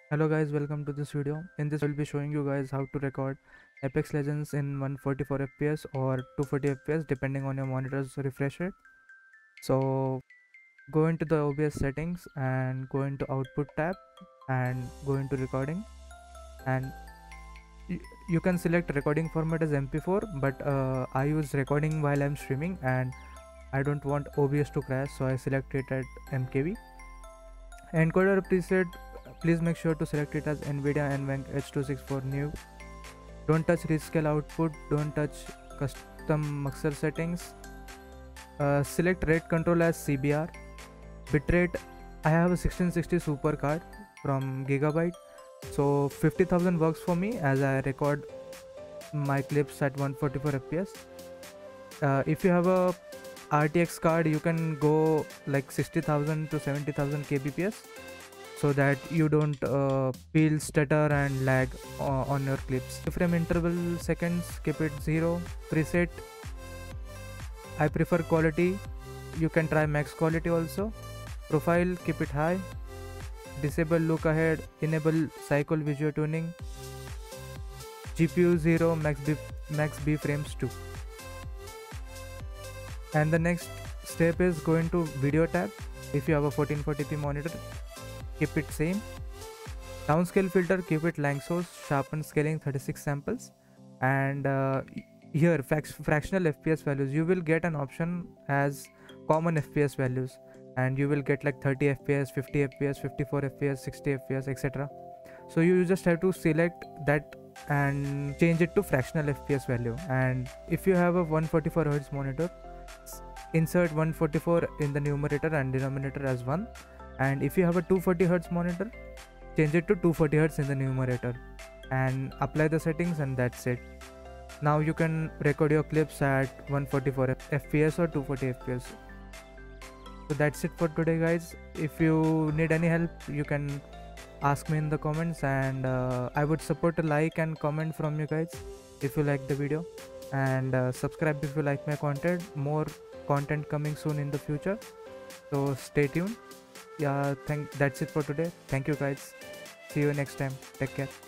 Hello guys, welcome to this video. In this I will be showing you guys how to record Apex Legends in 144 FPS or 240 FPS depending on your monitor's refresh rate. So go into the OBS settings and go into output tab and go into recording, and you can select recording format as MP4, but I use recording while I'm streaming and I don't want OBS to crash, so I select it at MKV. Encoder preset, please make sure to select it as NVIDIA NVENC H264 new. Don't touch rescale output, don't touch custom muxer settings. Select rate control as CBR. Bitrate, I have a 1660 super card from Gigabyte, so 50,000 works for me as I record my clips at 144 FPS. If you have a RTX card, you can go like 60,000 to 70,000 kbps, so that you don't feel stutter and lag on your clips. Frame interval seconds, keep it 0. Preset, I prefer quality, you can try max quality also. Profile, keep it high. Disable look ahead, enable cycle visual tuning. GPU 0, max B frames 2. And the next step is go into video tab. If you have a 1440p monitor, keep it same. Downscale filter, keep it Lanczos, sharpen scaling 36 samples. And here fractional FPS values, you will get an option as common FPS values, and you will get like 30 FPS, 50 FPS, 54 FPS, 60 FPS, etc. So you just have to select that and change it to fractional FPS value. And if you have a 144 Hz monitor, insert 144 in the numerator and denominator as 1. And if you have a 240 Hz monitor, change it to 240 Hz in the numerator and apply the settings, and that's it. Now you can record your clips at 144 FPS or 240 FPS. So that's it for today guys. If you need any help, you can ask me in the comments, and I would support a like and comment from you guys if you like the video, and subscribe if you like my content. More content coming soon in the future, so stay tuned. Yeah, that's it for today. Thank you guys, see you next time, take care.